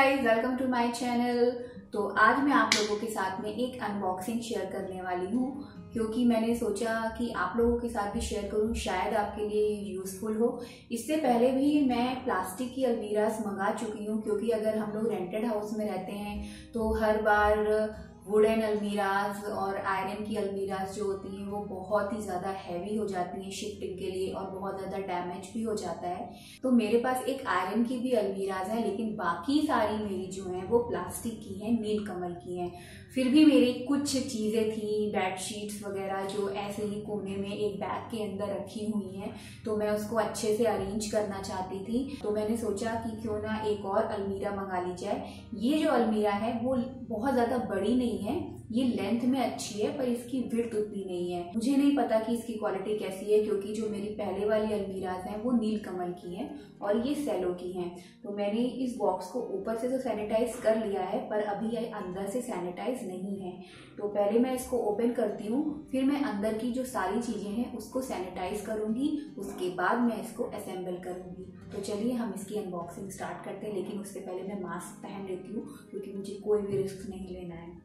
Guys, welcome to my channel. तो आज मैं आप लोगों के साथ में एक अनबॉक्सिंग शेयर करने वाली हूँ, क्योंकि मैंने सोचा कि आप लोगों के साथ भी शेयर करूँ, शायद आपके लिए यूज़फुल हो। इससे पहले भी मैं प्लास्टिक की अलमीराज मंगा चुकी हूँ, क्योंकि अगर हम लोग रेंटेड हाउस में रहते हैं तो हर बार वुडन अलमीराज और आयरन की अलमीराज जो होती हैं वो बहुत ही ज़्यादा हैवी हो जाती हैं शिफ्टिंग के लिए, और बहुत ज़्यादा डैमेज भी हो जाता है। तो मेरे पास एक आयरन की भी अलमीराज है, लेकिन बाकी सारी मेरी जो हैं वो प्लास्टिक की हैं, नीलकमल की हैं। फिर भी मेरी कुछ चीज़ें थी, बेडशीट्स वगैरह, जो ऐसे ही कोने में एक बैग के अंदर रखी हुई हैं, तो मैं उसको अच्छे से अरेंज करना चाहती थी। तो मैंने सोचा कि क्यों ना एक और अलमीरा मंगा ली जाए। ये जो अलमीरा है वो बहुत ज़्यादा बड़ी नहीं है, ये लेंथ में अच्छी है, पर इसकी विड्थ उतनी नहीं है। मुझे नहीं पता कि इसकी क्वालिटी कैसी है, क्योंकि जो मेरी पहले वाली अलमीराज हैं वो नीलकमल की हैं और ये सेलो की हैं। तो मैंने इस बॉक्स को ऊपर से तो सैनिटाइज कर लिया है, पर अभी ये अंदर से सैनिटाइज नहीं है। तो पहले मैं इसको ओपन करती हूँ, फिर मैं अंदर की जो सारी चीज़ें हैं उसको सैनिटाइज करूँगी, उसके बाद मैं इसको असेंबल करूँगी। तो चलिए हम इसकी अनबॉक्सिंग स्टार्ट करते हैं, लेकिन उससे पहले मैं मास्क पहन लेती हूँ, क्योंकि मुझे कोई भी रिस्क नहीं लेना है।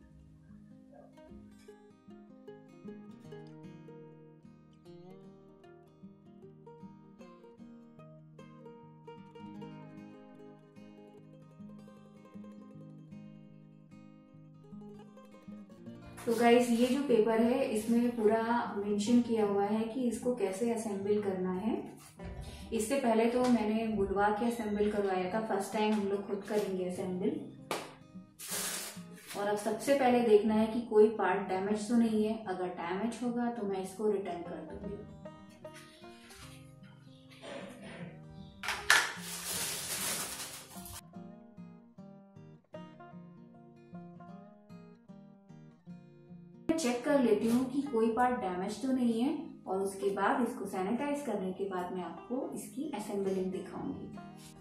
तो गाइस, ये जो पेपर है इसमें पूरा मेंशन किया हुआ है कि इसको कैसे असेंबल करना है। इससे पहले तो मैंने बुलवा के असेंबल करवाया था, फर्स्ट टाइम हम लोग खुद करेंगे असेंबल। और अब सबसे पहले देखना है कि कोई पार्ट डैमेज तो नहीं है। अगर डैमेज होगा तो मैं इसको रिटर्न कर दूंगी। चेक कर लेती हूँ कि कोई पार्ट डैमेज तो नहीं है, और उसके बाद इसको सैनिटाइज करने के बाद मैं आपको इसकी असेंबलिंग दिखाऊंगी।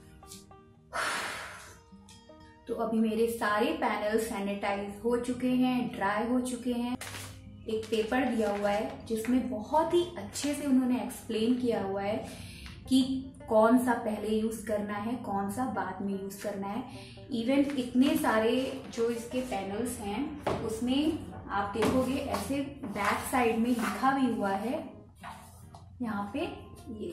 तो अभी मेरे सारे पैनल सैनिटाइज हो चुके हैं, ड्राई हो चुके हैं। एक पेपर दिया हुआ है जिसमें बहुत ही अच्छे से उन्होंने एक्सप्लेन किया हुआ है कि कौन सा पहले यूज करना है, कौन सा बाद में यूज करना है। इवन इतने सारे जो इसके पैनल्स हैं उसमें आप देखोगे ऐसे बैक साइड में लिखा भी हुआ है, यहाँ पे ये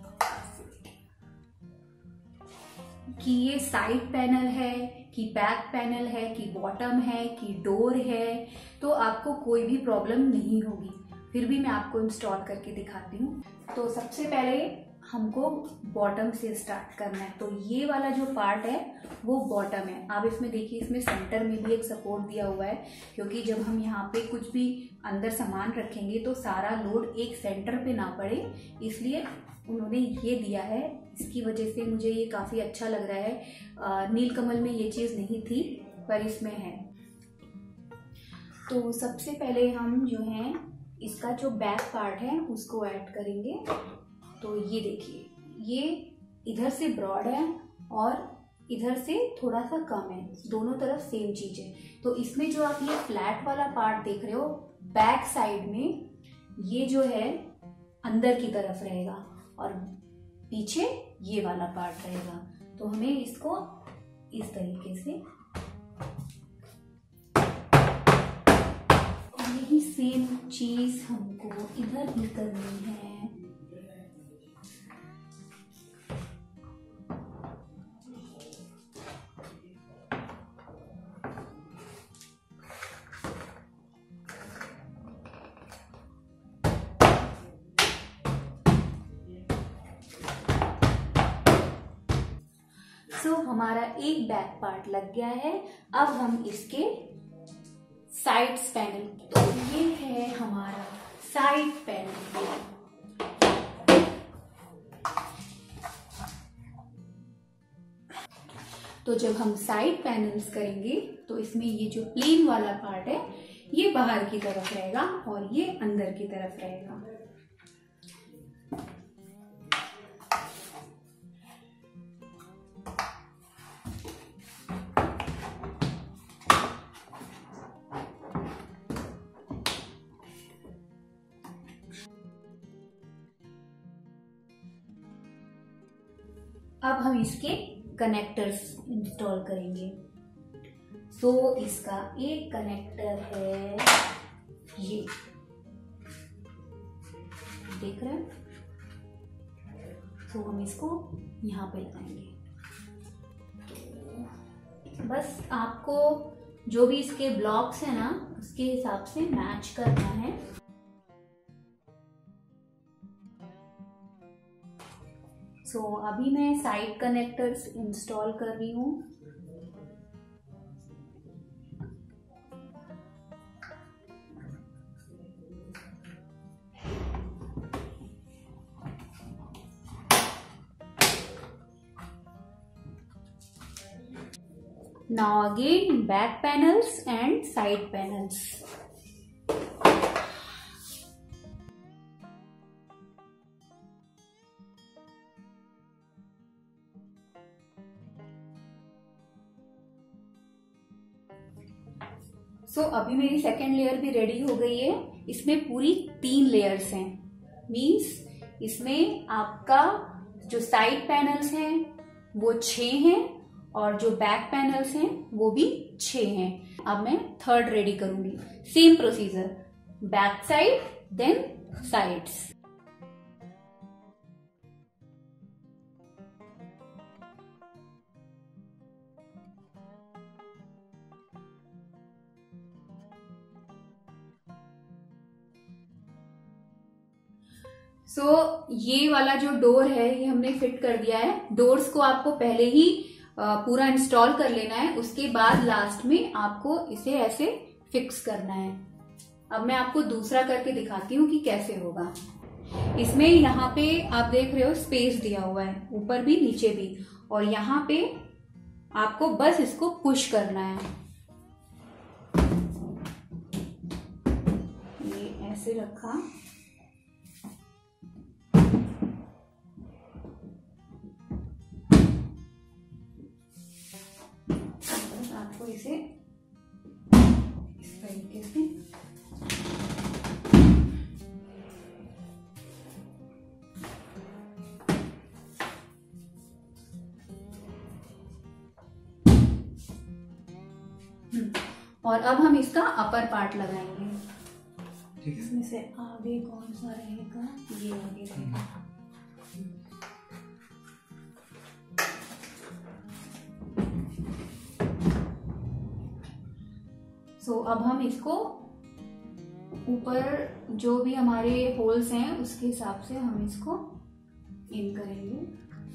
कि ये साइड पैनल है, कि बैक पैनल है, कि बॉटम है, कि डोर है। तो आपको कोई भी प्रॉब्लम नहीं होगी। फिर भी मैं आपको इंस्टॉल करके दिखाती हूँ। तो सबसे पहले हमको बॉटम से स्टार्ट करना है। तो ये वाला जो पार्ट है वो बॉटम है। आप इसमें देखिए, इसमें सेंटर में भी एक सपोर्ट दिया हुआ है, क्योंकि जब हम यहाँ पे कुछ भी अंदर सामान रखेंगे तो सारा लोड एक सेंटर पे ना पड़े, इसलिए उन्होंने ये दिया है। इसकी वजह से मुझे ये काफ़ी अच्छा लग रहा है। नीलकमल में ये चीज़ नहीं थी, पर इसमें है। तो सबसे पहले हम जो है इसका जो बैक पार्ट है उसको ऐड करेंगे। तो ये देखिए, ये इधर से ब्रॉड है और इधर से थोड़ा सा कम है, दोनों तरफ सेम चीज है। तो इसमें जो आप ये फ्लैट वाला पार्ट देख रहे हो, बैक साइड में ये जो है अंदर की तरफ रहेगा, और पीछे ये वाला पार्ट रहेगा। तो हमें इसको इस तरीके से, यही सेम चीज हमको इधर भी करनी है। तो हमारा एक बैक पार्ट लग गया है। अब हम इसके साइड पैनल, तो ये है हमारा साइड पैनल। तो जब हम साइड पैनल्स करेंगे तो इसमें ये जो प्लेन वाला पार्ट है ये बाहर की तरफ रहेगा और ये अंदर की तरफ रहेगा। अब हम इसके कनेक्टर्स इंस्टॉल करेंगे। सो इसका एक कनेक्टर है ये, देख रहे हैं। तो हम इसको यहाँ पे लगाएंगे। तो बस आपको जो भी इसके ब्लॉक्स है ना उसके हिसाब से मैच करना है। सो अभी मैं साइड कनेक्टर्स इंस्टॉल कर रही हूँ। Now again back panels and side panels. अभी मेरी सेकेंड लेयर भी रेडी हो गई है। इसमें पूरी 3 लेयर्स हैं। मीन्स इसमें आपका जो साइड पैनल्स हैं वो 6 हैं और जो बैक पैनल्स हैं वो भी 6 हैं। अब मैं थर्ड रेडी करूंगी। Same procedure, back side then sides. ये वाला जो डोर है ये हमने फिट कर दिया है। डोर्स को आपको पहले ही पूरा इंस्टॉल कर लेना है, उसके बाद लास्ट में आपको इसे ऐसे फिक्स करना है। अब मैं आपको दूसरा करके दिखाती हूँ कि कैसे होगा। इसमें यहाँ पे आप देख रहे हो स्पेस दिया हुआ है, ऊपर भी नीचे भी, और यहाँ पे आपको बस इसको पुश करना है। ये ऐसे रखा, आपको इसे इस तरीके से और अब हम इसका अपर पार्ट लगाएंगे। इसमें से आगे कौन सा रहेगा, ये आगे रहेगा। अब हम इसको ऊपर जो भी हमारे होल्स हैं उसके हिसाब से हम इसको इन करेंगे।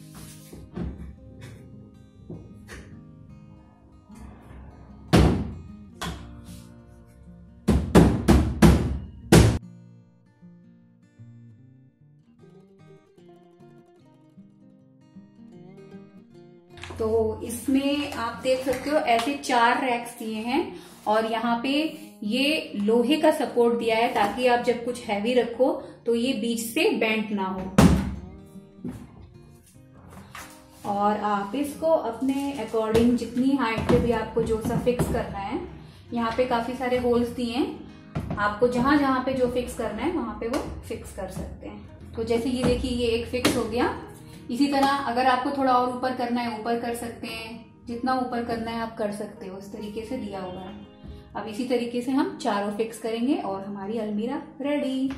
तो इसमें आप देख सकते हो ऐसे 4 रैक्स दिए हैं और यहाँ पे ये लोहे का सपोर्ट दिया है ताकि आप जब कुछ हैवी रखो तो ये बीच से बेंट ना हो। और आप इसको अपने अकॉर्डिंग जितनी हाइट पे भी आपको जो सा फिक्स करना है, यहाँ पे काफी सारे होल्स दिए हैं, आपको जहां जहां पे जो फिक्स करना है वहां पे वो फिक्स कर सकते हैं। तो जैसे ये देखिए ये एक फिक्स हो गया। इसी तरह अगर आपको थोड़ा और ऊपर करना है ऊपर कर सकते हैं, जितना ऊपर करना है आप कर सकते हो, इस तरीके से दिया हुआ है। अब इसी तरीके से हम चारों फिक्स करेंगे और हमारी अलमीरा रेडी।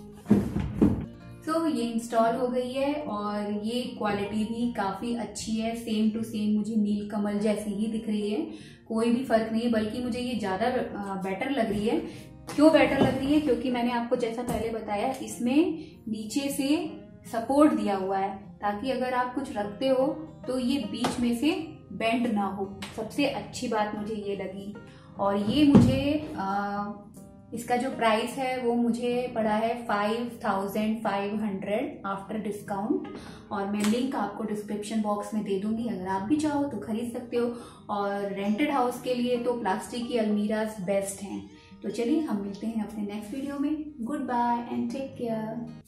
ये इंस्टॉल हो गई है और ये क्वालिटी भी काफी अच्छी है, सेम टू सेम मुझे नीलकमल जैसी ही दिख रही है, कोई भी फर्क नहीं है, बल्कि मुझे ये ज्यादा बेटर लग रही है। क्यों बेटर लग रही है? क्योंकि मैंने आपको जैसा पहले बताया इसमें नीचे से सपोर्ट दिया हुआ है ताकि अगर आप कुछ रखते हो तो ये बीच में से बेंड ना हो। सबसे अच्छी बात मुझे ये लगी। और ये मुझे इसका जो प्राइस है वो मुझे पड़ा है 5500 आफ्टर डिस्काउंट। और मैं लिंक आपको डिस्क्रिप्शन बॉक्स में दे दूंगी, अगर आप भी चाहो तो खरीद सकते हो। और रेंटेड हाउस के लिए तो प्लास्टिक की अलमीराज बेस्ट हैं। तो चलिए हम मिलते हैं अपने नेक्स्ट वीडियो में। Good bye and take care.